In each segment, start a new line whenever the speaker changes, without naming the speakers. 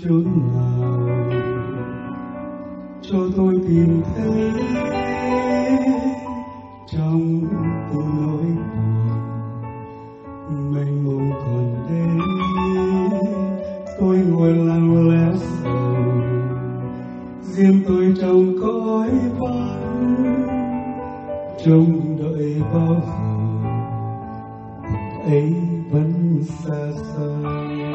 chốn nào cho tôi tìm thấy trong từng nỗi buồn mênh mông còn đến. Tôi ngồi lặng lẽ sầu riêng tôi trong cõi vắng, trông đợi bao giờ ấy vẫn xa xăm.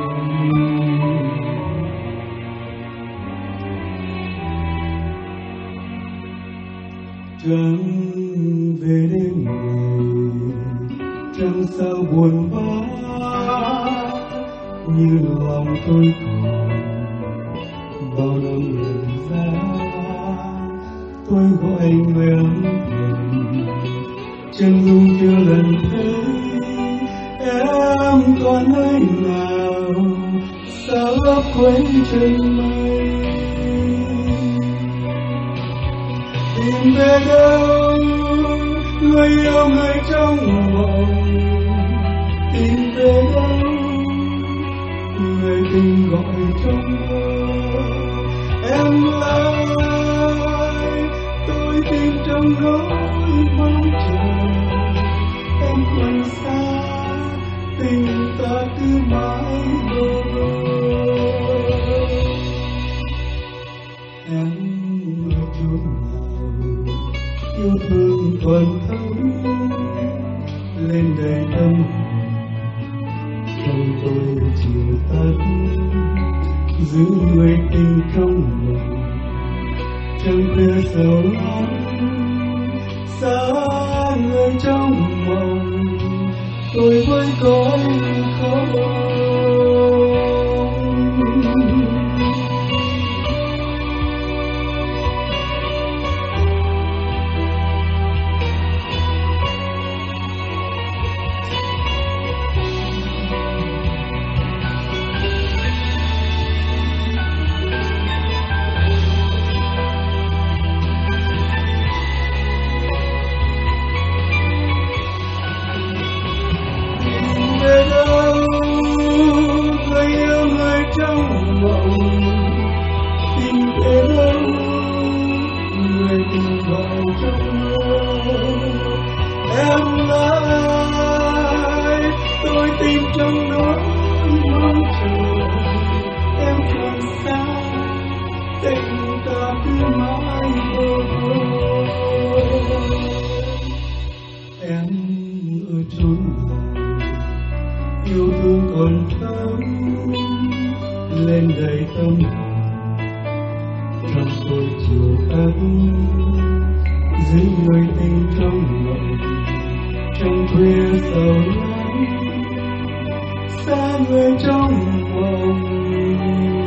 Trăng về đêm ngày, trăng sao buồn bã, như lòng tôi còn bao năm lần ra. Tôi gọi anh người ấm thầm, chân dung chưa lần thấy em còn nơi nào sao lấp quên chân mây. Tìm về đâu người yêu người trong mộng, tìm về đâu người tình gọi trong mơ. Em ơi, tôi tìm trong nỗi mong chờ. Em còn xa, tình ta cứ mãi bơ vơ. Em ở chốn nào yêu thương còn thấm lên đầy tâm hồn, trong tôi chiều tắt giữ người tình trong lòng. Trăng khuya sầu lắm xa người trong mộng, tôi vẫn có không. Em ơi, tôi tìm trong nỗi mong chờ. Em còn xa, tình ta cứ mãi bơ vơ. Em ở chốn nào yêu thương còn thấm lên đầy tâm hồn, trong tôi chiều tắt giữ người tình trong mộng. Trong khuya sầu lắm xa người trong mộng.